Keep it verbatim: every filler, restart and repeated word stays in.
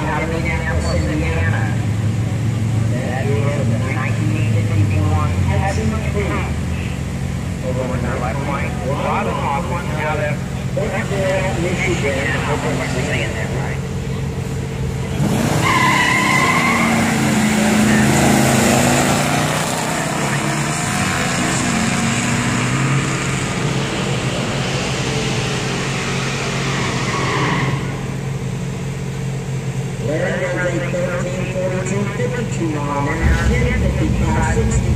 out of Minneapolis, Indiana. That is the nineteen fifty-one Chevy Cruze. Over with our left flank, Robin Hoffman out of Oakville, Michigan. I hope I'm saying that right. Larry was a thirteen forty-two fifty-two mile an hour, ten fifty-five sixty.